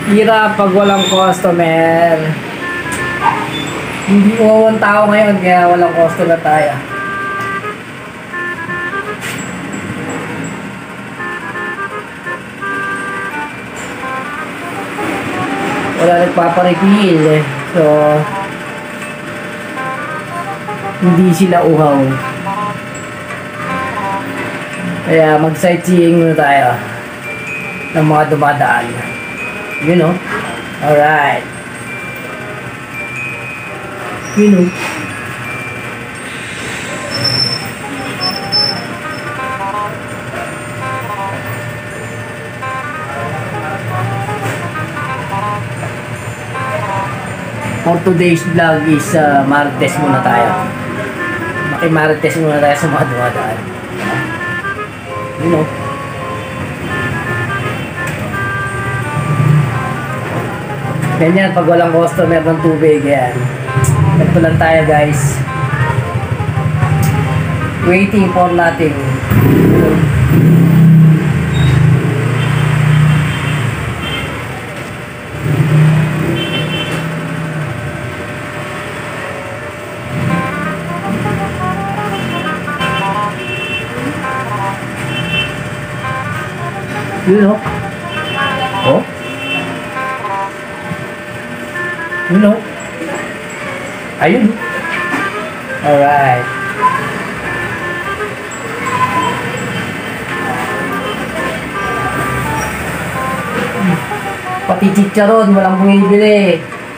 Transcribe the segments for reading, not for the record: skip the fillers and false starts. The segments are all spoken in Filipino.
Hirap pag walang customer. Hindi uwawan tao ngayon kaya walang customer tayo. Wala nagpaparefill eh. So hindi sila uhaw. Kaya mag-sightseeing muna tayo ng mga dumadaan. You know? Alright. You know? For today's vlog is Marites muna tayo. Maki-Marites muna tayo sa mga dumadaan. You know? Ganyan pag walang customer ng tubig, yan. Ganito lang tayo guys. Waiting for nothing. You know? Oh? You know? Ayun. Alright. Pati chicharon, walang bumibili.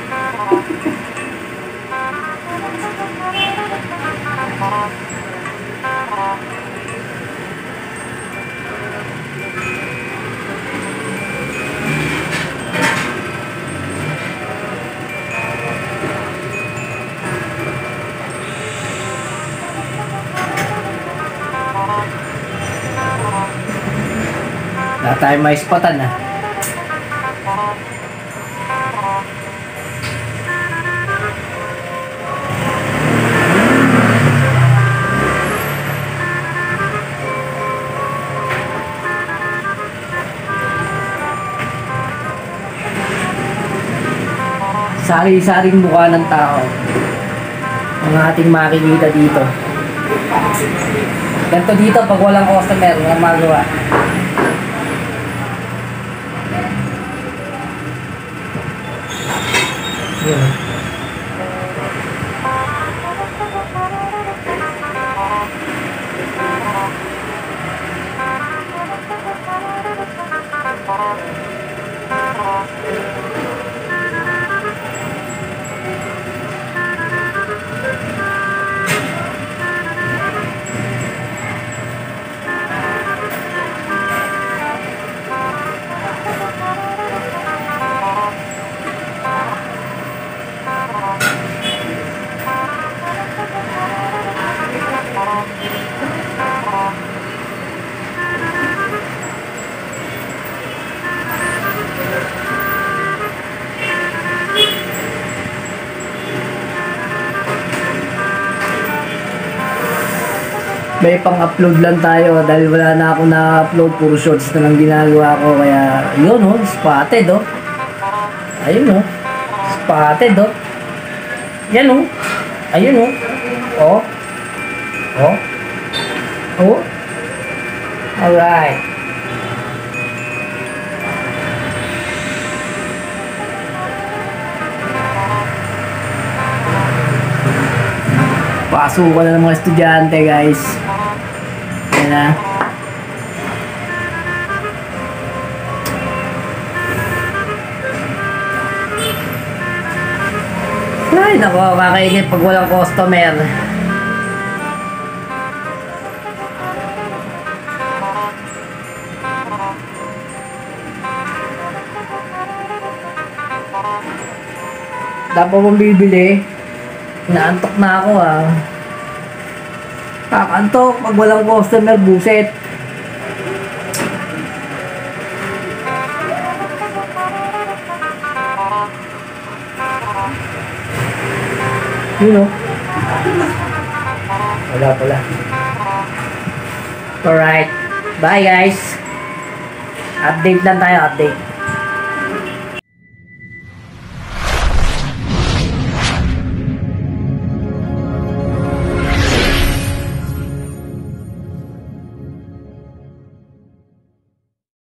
Wala tayong may spatan ah. Sari-saring mukha ng tao ang ating makikita dito. Ganito dito pag walang customer, walang magawa. Yeah. May pang-upload lang tayo dahil wala na ako na-upload, puro shorts na lang ginagawa ko, kaya yun oh, spotted oh. Ayun oh, spotted oh. Yan oh, ayun oh. Oh. Oh. Oh. Alright. Pasukan na ng mga estudyante guys. Yan na. Ay nako, kakainit pag walang customer. Dapat mong bibili. Naantok na ako ah. Kakantok pag walang customer, buset. You know? Wala pala. Alright. Bye guys. Update lang tayo, update.